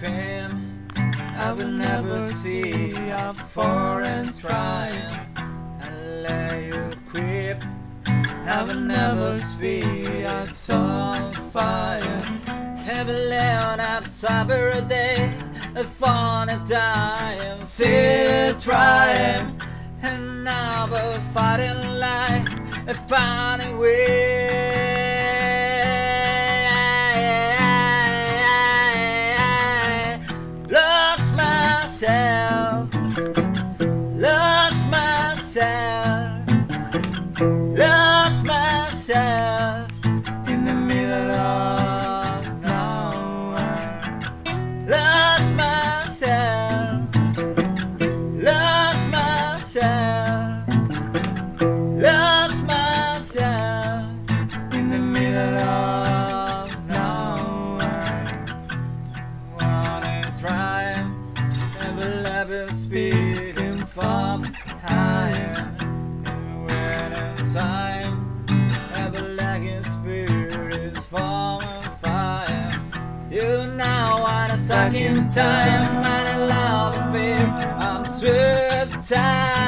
pain I will never see. I'm foreign trying and let you creep. I will never see. It's on fire. Every leon I've suffered a day, a fun a time. Still trying and now we're fighting like a funny way. Lost myself, lost myself, lost myself in the middle of nowhere. Lost myself, lost myself, lost myself in the middle of nowhere. Wanna try, never level speeding from higher. And when in time, never lagging spirits from fire. You now wanna suck in time, and I love the fear. I'm swift time.